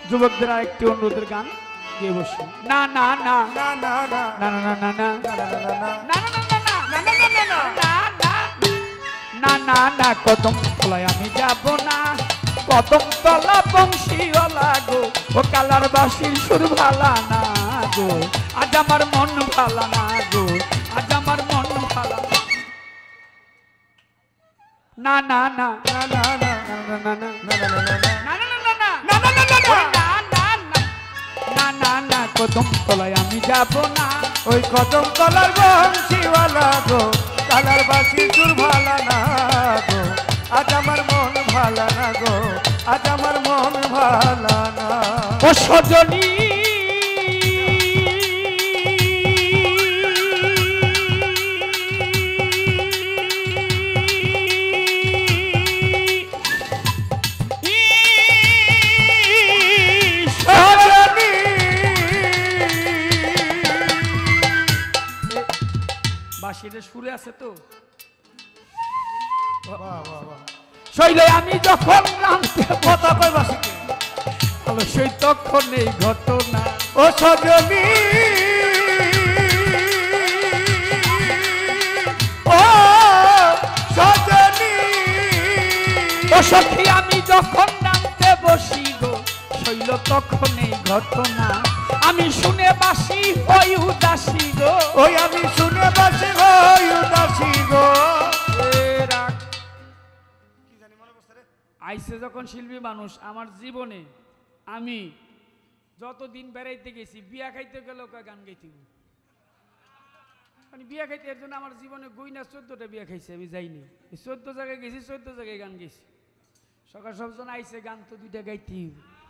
যুবকদের আরেকটি অনুরোধের গান গিয়ে বসি। না না না না না না না না না না না না না না কদম তলায় আমি যাব না, কদম তলা বংশীওয়ালা গো, ও কালার বাসির সুর ভালা না গো, আজ আমার মন ভালা না গো, আজ আমার মন ভালা না না না না না না না না না না কদম তলায় আমি যাব না, ওই কদম তলার বংশীওয়ালা গো, কালার বাসি সুর ভালা না গো, আজ আমার মন ভালা না গো, আজ আমার মন ভালা না। ও সজনী বাঁশিটা সুরে আছে তো শৈলে আমি যখন নামতে কথা কই বাসিকে সেই তখন এই ঘটনা। ও সজনী ও সজনী ও সখী আমি যখন নামতে বসি গো, শৈল তখন এই ঘটনা, আমি শুনে বাসি হই উদাসী গো, ওই আমি শুনে বাসি হই উদাসী গো। আইসে যখন শিল্পী মানুষ আমার জীবনে আমি যতদিন বেড়াইতে গেছি, বিয়া খাইতে গেলেও গান গাইতে, মানে বিয়া খাইতে এর জন্য আমার জীবনে গইনা 14টা বিয়া খাইছে, আমি যাইনি 14 জায়গায় গেছি, 14 জায়গায় গান গেছি। সকাল সবজন আইসে গান তো 2টা গাইতে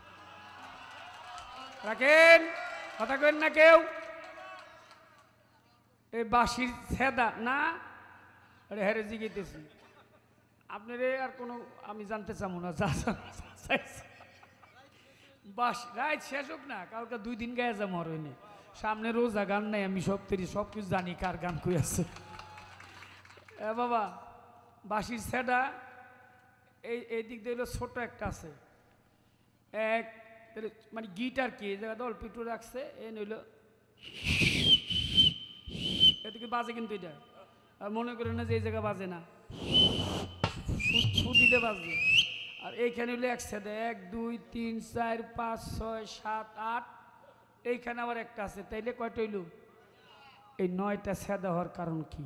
রাখেন, কথা কেন না কেউ। এই বাঁশির ছেদা না আরে হ্যারে জিগাইতেছি আপনারে আর কোনো আমি জানতে চাবো না, যা বাস রাইট শেষ হোক না, কালকে 2 দিন গায়ে যাবো আর হইনি, সামনে রোজা গান নাই, আমি সব কিছু জানি কার গান কই আছে। বাবা বাঁশির ছেদা এই দিক দিয়ে ছোট একটা আছে, এক মানে গিটার কি জায়গাতে অল্প একটু রাখছে, এ নইল এদিকে বাজে, কিন্তু এটা আর মনে করেন না যে এই জায়গা বাজে না, দিলে বাজবে। আর এইখানে হইলে এক সাথে 1 2 3 4 5 6 7 8, এইখানে আবার একটা আছে, তাইলে কয়টা হইল? এই 9টা সেদা হওয়ার কারণ কি?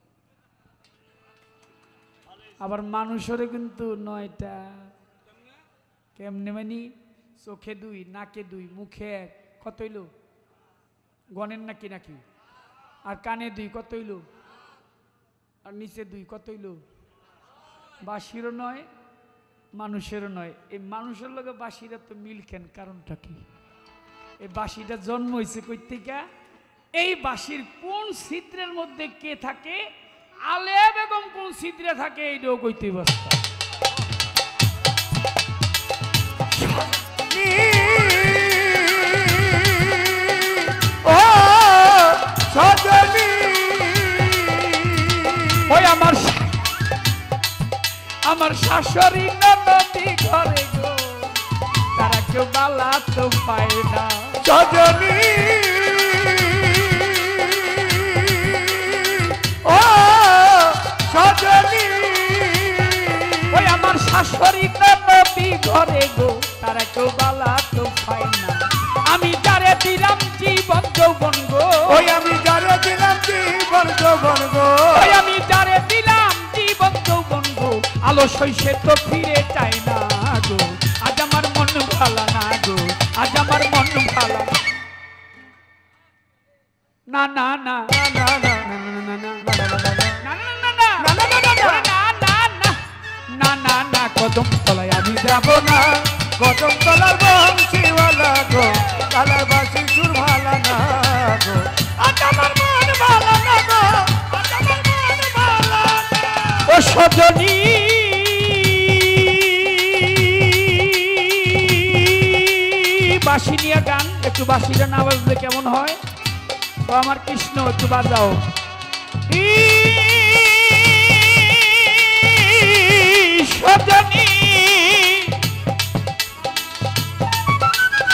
আবার মানুষেরও কিন্তু 9টা, কেমনে মানে চোখে 2, নাকে 2, মুখে 1, কত হইল? গণের নাকি নাকি? আর কানে 2, কত হইল? আর নিচে 2, কত হইল? বাঁশিরও নয় মানুষেরও নয়, এই মানুষের লগে বাঁশিরা তো মিল কেন, কারণটা কি? এই বাঁশিটা জন্ম হয়েছে কই থেকে? এই বাঁশির কোন ছিদ্রের মধ্যে কে থাকে, আলেয়া বেগম কোন ছিদ্রে থাকে, এইটাও কইতে বস্তা। ও সজনী ওই আমার শাশুড়ি ননদি ঘরে গো, তারা কেউ বালা তো পায় না। সজনী ও সজনী ওই আমার শাশুড়ি ননদি ঘরে গো, তারা কেউ বালা তো পায় না। আমি যারে দিলাম জীবন যৌবন গো, ওই আমি যারে দিলাম জীবন যৌবন গো, ওই আমি যারে দিলাম জীবন যৌবন গো, আলো শৈশে তো ফিরে চাই না গো, আজ আমার মন ভালা না গো, আজ আমার মন ভালা না না না না না না কদম তলায় আমি যাব না, কদম তলার বংশীওয়ালা গো, কালার বাসি সুর ভালা না গো, আজ আমার মন ভালা না গো, আজ আমার মন ভালা না। ও সজনী বাঁশি নিয়ে গান, একটু বাঁশিটা না বাজলে কেমন হয়? তো আমার কৃষ্ণ একটু বাজাও। সজনী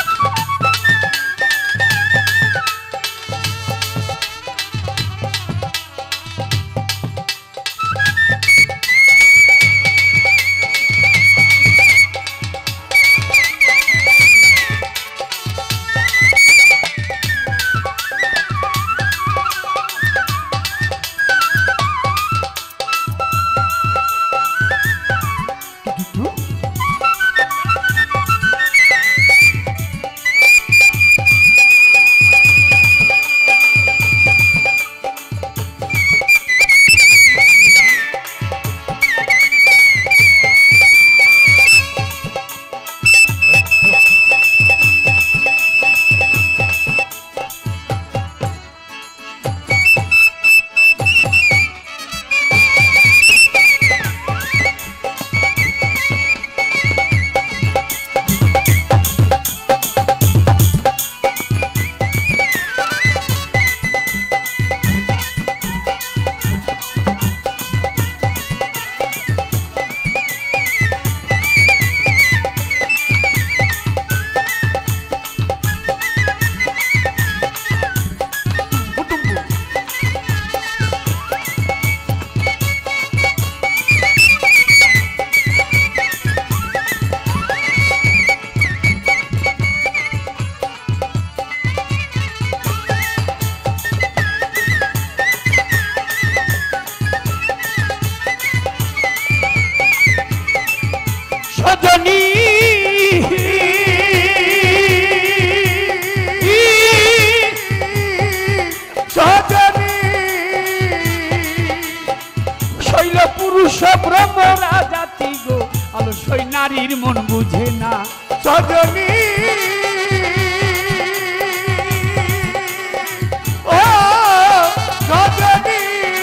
নারীর মন বুঝে না সজনী ও সজনী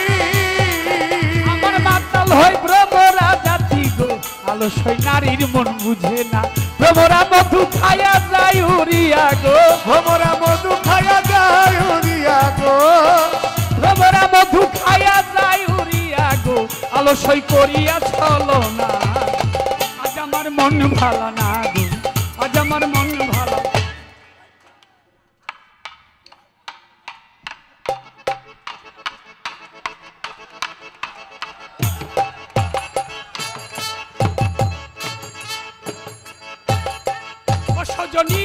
আমার মাতাল হয় ভ্রমরা জাতি গো আলস্য নারীর মন বুঝে না ভ্রমরা মধু খায়া যায় উড়িয়া গো ভ্রমরা মধু খায়া যায় উড়িয়া গো ভ্রমরা মধু খায়া যায় উড়িয়া গো আলস্য করিয়া চলো না আজ আমার মন ভালো না গো আজ আমার মন ভালো ও সজনী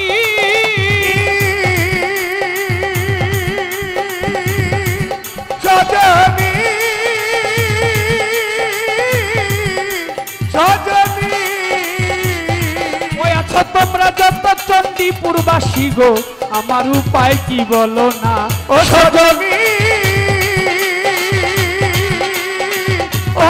সজনী সজনী ওই আছো তোমরা যত চণ্ডীপুরবাসী গো আমার উপায় কি বলো না ও সজনী ও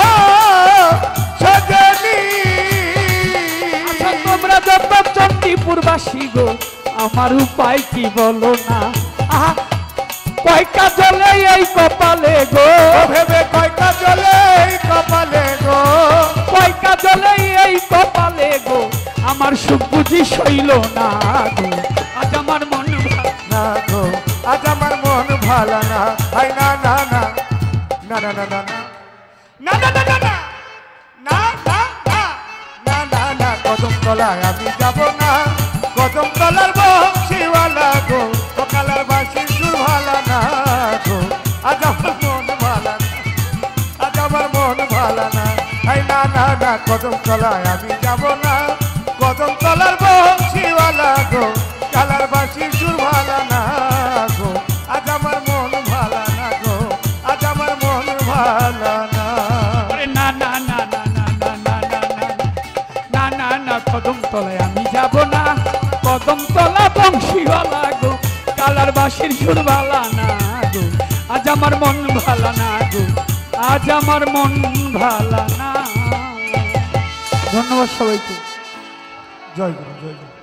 সজনী আচ্ছা তোমরা যত চণ্ডীপুরবাসী গো আমার উপায় কি বলো না আহা কয়টা জলে এই কপালে গো ও ভেবে কয়টা জলে এই কপালে গো কয়টা জলে এই কপালে গো আমার সুখ বুঝি সইল না গো আজ আমার মন ভালো না গো আজ আমার মন ভালো না আই না না না না না না না না না না না না না না না না না না কদম তলায় আমি যাব না কদম তলার বংশীওয়ালা গো সকালের বাসি সুর ভালো না গো আজ আমার মন ভালো না আজ আমার মন ভালো না আই না না না কদম তলায় আমি যাব না কদম তলার বংশীওয়ালা গো কালার বাসি সুর ভালো না গো আজ আমার মন ভালো না গো আজ আমার মন ভালো না আরে না না না না না না না না না না না কদম তলায় আমি যাব না কদম তলা বংশীওয়ালা গো কালার বাঁশির সুর ভালা না গো আজ আমার মন ভালা না গো আজ আমার মন ভালা না ধন্যবাদ সবাইকে জয় গুরু জয় গুরু